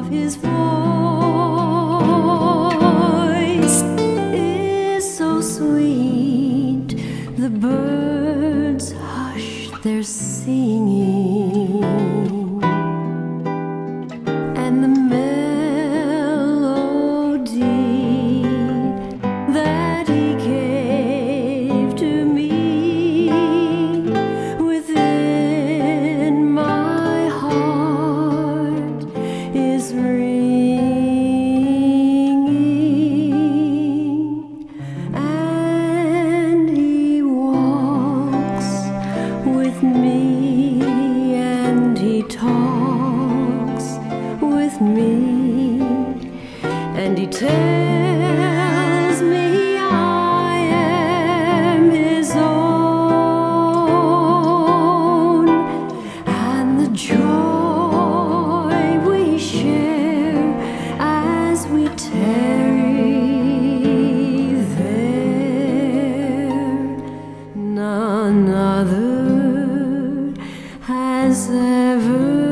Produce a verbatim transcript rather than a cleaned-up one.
His voice is so sweet, the birds hush their singing, and the melody that He gave to me within my heart is ringing. And He walks with me, and He talks with me, and He tells me I am His own, and the joy we share as we tarry there, none other has ever